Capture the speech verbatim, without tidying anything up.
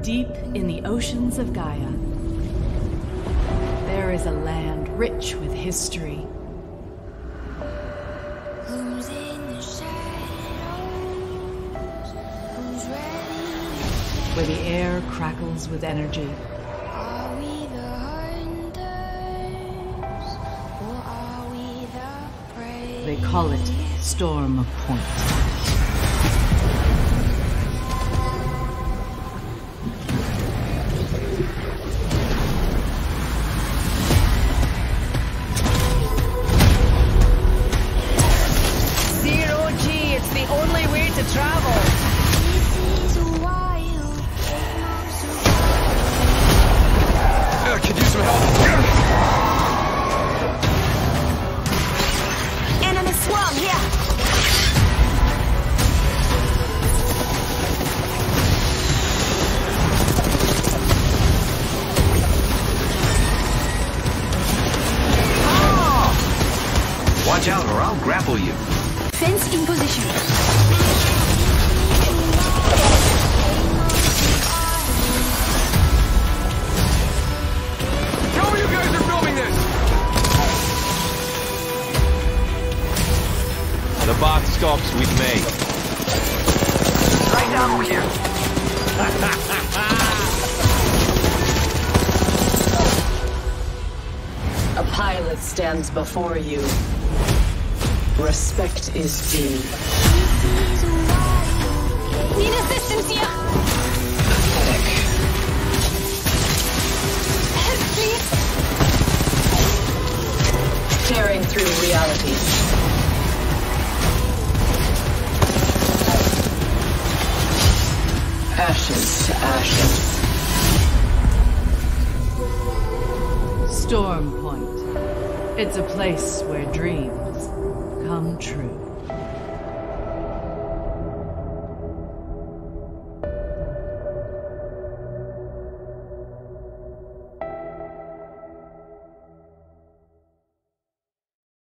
Deep in the oceans of Gaia, there is a land rich with history. Who's in the shadows? Who's ready? Where the air crackles with energy. Are we the hunters? Or are we the prey? They call it Storm Point. Watch out or I'll grapple you. Fence in position. Tell me you guys are filming this! The box stops we've made. Right down here. A pilot stands before you. Respect is due. Need assistance here! Pathetic. Help, please! Tearing through reality. Ashes to ashes. Storm Point. It's a place where dreams come true.